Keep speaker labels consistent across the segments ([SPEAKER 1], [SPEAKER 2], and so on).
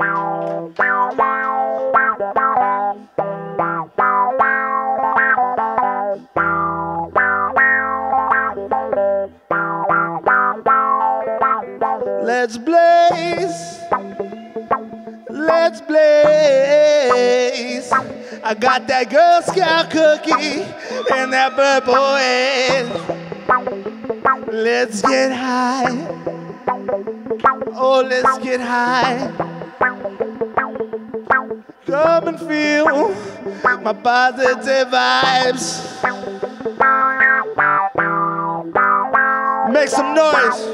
[SPEAKER 1] Let's blaze, let's blaze. I got that Girl Scout cookie and that purple haze. Let's get high, oh let's get high. Come and feel my positive vibes. Make some noise.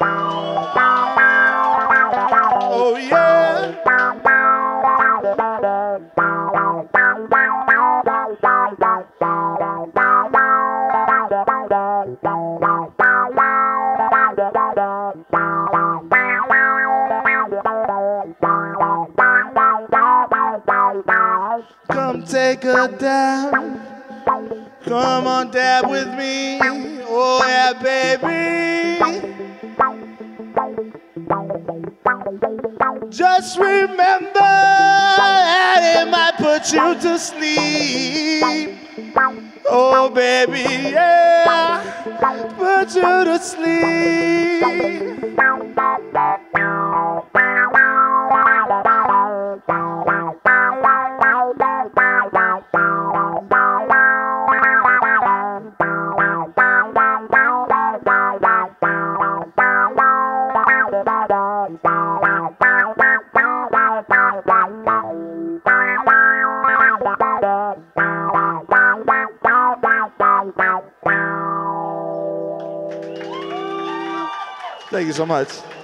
[SPEAKER 1] Oh yeah. Come take a dab. Come on, dab with me. Oh yeah, baby. Just remember that it might put you to sleep. Oh baby, yeah, put you to sleep. Thank you so much.